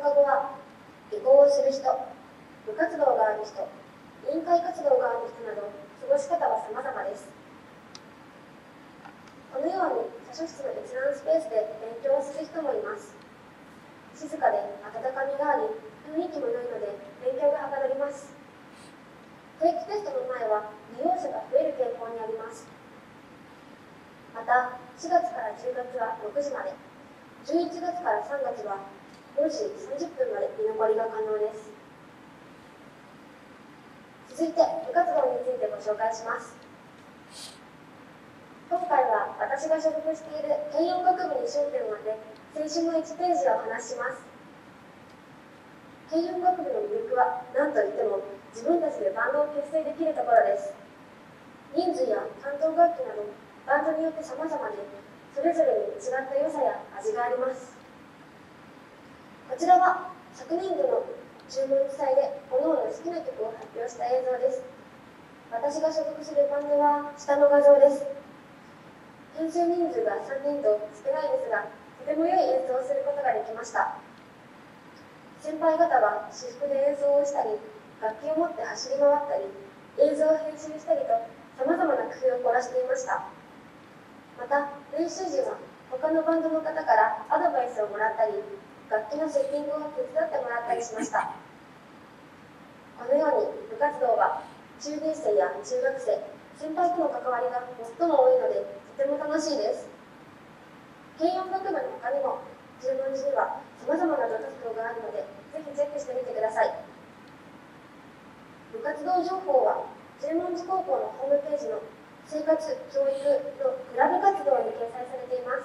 課後は下校をする人、部活動がある人、委員会活動がある人など過ごし方は様々です。このように図書室の閲覧スペースで勉強をする人もいます。静かで温かみがあり、雰囲気も良いので勉強がはかどります。定期テストの前は利用者が増える傾向にあります。また、4月から10月は6時まで、11月から3月は5時30分まで居残りが可能です。続いて部活動についてご紹介します。今回は私が所属している軽音楽部に焦点を当て、青春の1ページをお話しします。軽音楽部の魅力は何といっても自分たちでバンドを結成できるところです。人数や担当楽器などバンドによって様々で、それぞれに違った良さや味があります。こちらは昨年度の注文記載で各々好きな曲を発表した映像です。私が所属するバンドは下の画像です。編成人数が3人と少ないですが、とても良い演奏をすることができました。先輩方は私服で演奏をしたり、楽器を持って走り回ったり、映像を編集したりと様々な工夫を凝らしていました。また、練習時は他のバンドの方からアドバイスをもらったり、楽器のセッティングを手伝ってもらったりしました。このように部活動は中学生や中学生、先輩との関わりが最も多いのでとても楽しいです。軽音楽部の他にも十文字には様々な部活動があるのでぜひチェックしてみてください。部活動情報は十文字高校のホームページの生活・教育のクラブ活動に掲載されています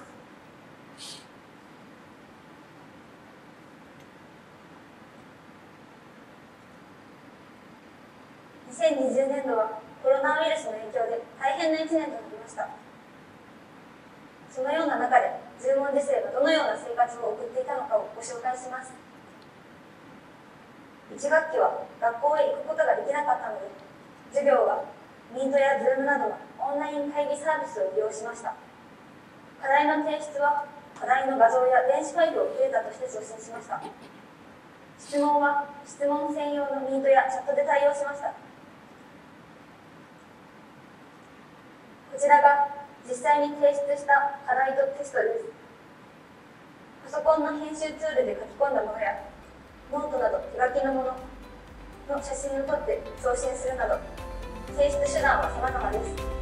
。2020年度はコロナウイルスの影響で大変な1年となりました。そのような中で十文字生がどのような生活を送っていたのかをご紹介します。1学期は学校へ行くことができなかったので、授業はミートやズームなどのオンライン会議サービスを利用しました。課題の提出は課題の画像や電子ファイルをデータとして送信しました。質問は質問専用のミートやチャットで対応しました。こちらが実際に提出した課題とテストです。パソコンの編集ツールで書き込んだものやノートなど手書きのものの写真を撮って送信するなど、提出手段は様々です。